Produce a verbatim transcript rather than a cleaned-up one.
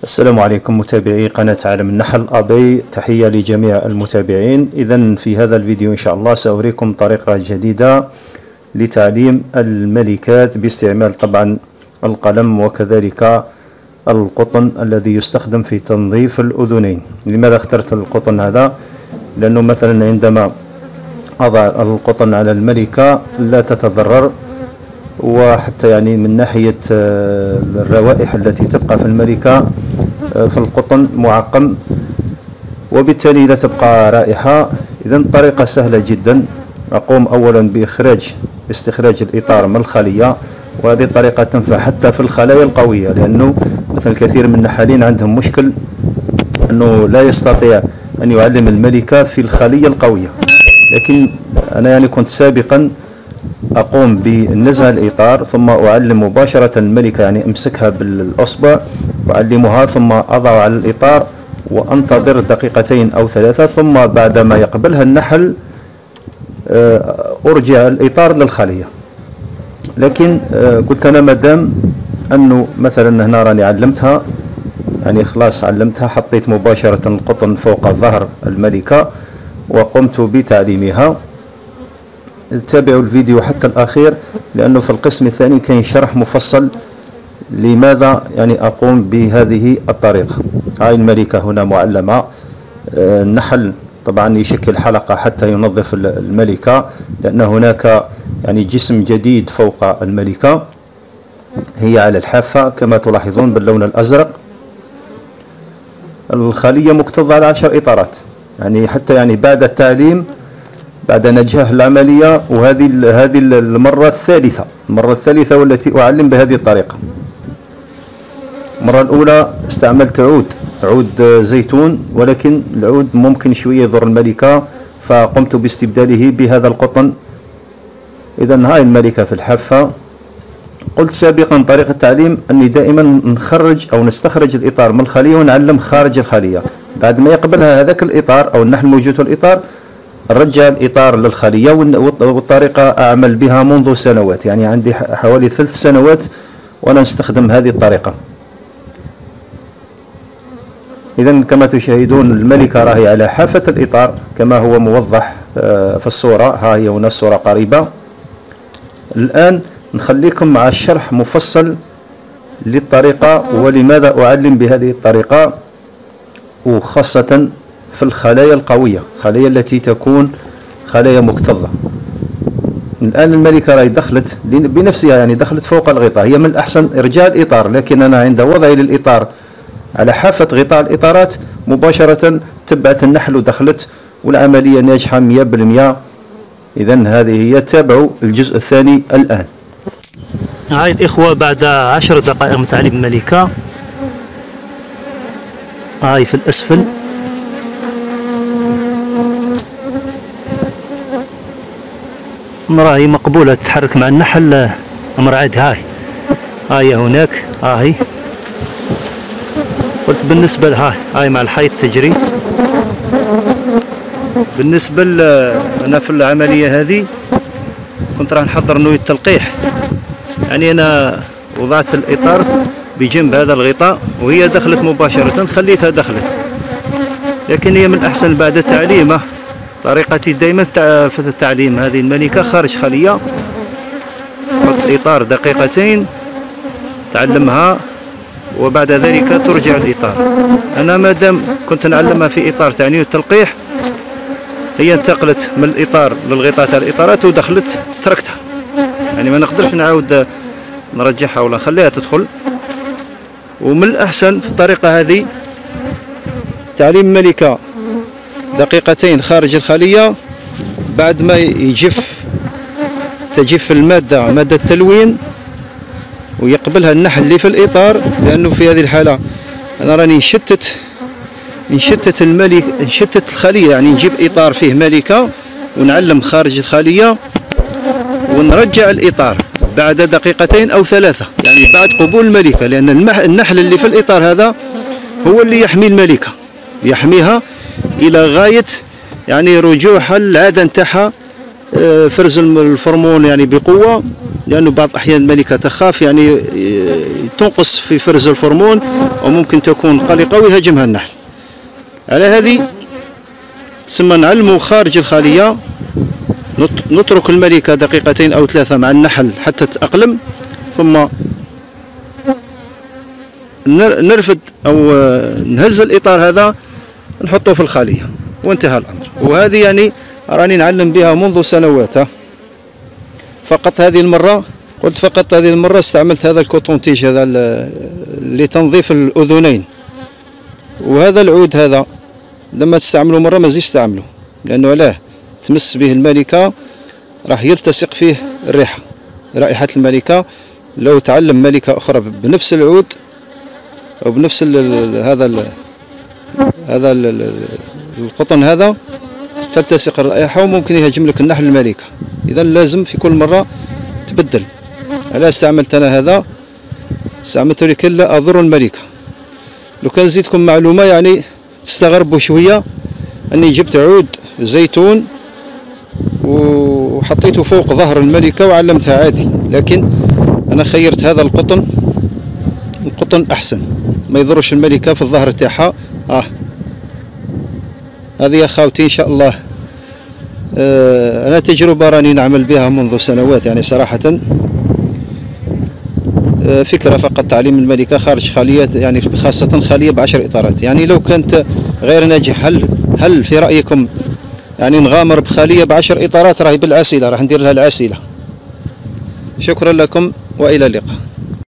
السلام عليكم متابعي قناة عالم النحل أبي، تحية لجميع المتابعين. إذن في هذا الفيديو إن شاء الله سأريكم طريقة جديدة لتعليم الملكات باستعمال طبعا القلم وكذلك القطن الذي يستخدم في تنظيف الأذنين. لماذا اخترت القطن هذا؟ لأنه مثلا عندما أضع القطن على الملكة لا تتضرر، وحتى يعني من ناحية الروائح التي تبقى في الملكة في القطن معقم، وبالتالي لا تبقى رائحة. إذن طريقة سهلة جدا. أقوم أولا بإخراج استخراج الإطار من الخلية، وهذه الطريقة تنفع حتى في الخلايا القوية، لأنه مثلا كثير من النحالين عندهم مشكل أنه لا يستطيع أن يعلم الملكة في الخلية القوية. لكن أنا يعني كنت سابقا أقوم بنزع الإطار ثم أعلم مباشرة الملكة، يعني أمسكها بالأصبع وأعلمها ثم أضع على الإطار وأنتظر دقيقتين أو ثلاثة، ثم بعدما يقبلها النحل أرجع الإطار للخلية. لكن قلت أنا مادام أنه مثلا هنا راني علمتها، يعني خلاص علمتها، حطيت مباشرة القطن فوق ظهر الملكة وقمت بتعليمها. تابعوا الفيديو حتى الأخير، لأنه في القسم الثاني كاين شرح مفصل لماذا يعني أقوم بهذه الطريقة. هاي الملكة هنا معلمة. النحل طبعا يشكل حلقة حتى ينظف الملكة، لأن هناك يعني جسم جديد فوق الملكة، هي على الحافة كما تلاحظون باللون الأزرق. الخلية مكتظة على عشر إطارات، يعني حتى يعني بعد التعليم بعد نجاح العملية، وهذه هذه المرة الثالثة المرة الثالثة والتي أعلم بهذه الطريقة. المرة الأولى استعملت عود عود زيتون، ولكن العود ممكن شوية يضر الملكة، فقمت باستبداله بهذا القطن. إذا هاي الملكة في الحافة. قلت سابقا طريقة التعليم أني دائما نخرج أو نستخرج الإطار من الخلية ونعلم خارج الخلية. بعد ما يقبلها هذاك الإطار أو النحل موجود في الإطار، نرجع الإطار للخلية. والطريقة أعمل بها منذ سنوات، يعني عندي حوالي ثلاث سنوات وأنا نستخدم هذه الطريقة. إذن كما تشاهدون الملكة راهي على حافة الإطار كما هو موضح في الصورة. ها هي هنا الصورة قريبة. الآن نخليكم مع الشرح مفصل للطريقة ولماذا أعلم بهذه الطريقة، وخاصة في الخلايا القوية، الخلايا التي تكون خلايا مكتظة. الآن الملكة راهي دخلت بنفسها، يعني دخلت فوق الغطاء. هي من الأحسن إرجاع الإطار، لكن أنا عند وضعي للإطار على حافة غطاء الإطارات مباشرة تبعت النحل ودخلت، والعملية ناجحة مئة بالمئة. إذن هذه هي. تابعوا الجزء الثاني الآن. هاي الإخوة بعد عشر دقائق من تعليم الملكة، هاي في الأسفل راهي مقبولة تتحرك مع النحل أمر عادي. هاي هاي هناك هاي. قلت بالنسبة لهاي هاي مع الحيط تجري. بالنسبة أنا في العملية هذه كنت راح نحضر نوية تلقيح، يعني أنا وضعت الإطار بجنب هذا الغطاء وهي دخلت مباشرة، خليتها دخلت. لكن هي من الأحسن بعد تعليمه، طريقتي دائما في التعليم هذه الملكة خارج خلية، حط الإطار دقيقتين تعلمها وبعد ذلك ترجع الإطار. أنا مادام كنت نعلمها في إطار تعني التلقيح، هي انتقلت من الإطار للغطاء تاع الإطارات ودخلت تركتها، يعني ما نقدرش نعاود نرجعها ولا نخليها تدخل. ومن الأحسن في الطريقة هذه تعليم الملكة دقيقتين خارج الخلية، بعد ما يجف تجف المادة مادة التلوين ويقبلها النحل اللي في الإطار. لأنه في هذه الحالة أنا راني نشتت نشتت الملك نشتت الخلية، يعني نجيب إطار فيه ملكة ونعلم خارج الخلية ونرجع الإطار بعد دقيقتين أو ثلاثة، يعني بعد قبول الملكة. لأن النحل اللي في الإطار هذا هو اللي يحمي الملكة، يحميها إلى غاية يعني رجوعها العادة نتاعها، فرز الفرمون يعني بقوة، لأنه بعض الأحيان الملكة تخاف يعني تنقص في فرز الفرمون وممكن تكون قلقة ويهاجمها النحل. على هذه ثم نعلموا خارج الخلية، نترك الملكة دقيقتين أو ثلاثة مع النحل حتى تتأقلم، ثم نرفد أو نهز الإطار هذا نحطه في الخلية وانتهى الأمر. وهذه يعني راني نعلم بها منذ سنوات. فقط هذه المرة قلت فقط هذه المرة استعملت هذا الكوتونتيج هذا لتنظيف الأذنين. وهذا العود هذا لما تستعملوا مرة ما تزيدش تستعملوا، لأنه علاه تمس به الملكة راح يلتصق فيه الريحة، رائحة الملكة. لو تعلم ملكة أخرى بنفس العود أو بنفس ال هذا ال هذا ال القطن هذا تلتصق الرائحة وممكن يهاجم لك النحل الملكة. إذا لازم في كل مرة تبدل. على استعملت أنا هذا، استعملته لكي لا أضر الملكة. لو كان زيدكم معلومة يعني تستغربوا شوية، أني جبت عود زيتون وحطيته فوق ظهر الملكة وعلمتها عادي، لكن أنا خيرت هذا القطن. القطن أحسن، ما يضرش الملكة في الظهر تاعها. آه هذه يا خاوتي إن شاء الله آه أنا تجربة راني نعمل بها منذ سنوات يعني صراحة. آه فكرة فقط تعليم الملكة خارج خلية، يعني خاصة خلية بعشر إطارات. يعني لو كانت غير ناجح، هل هل في رأيكم يعني نغامر بخلية بعشر إطارات؟ راهي بالعسيلة، راح ندير لها العسيلة. شكرا لكم وإلى اللقاء.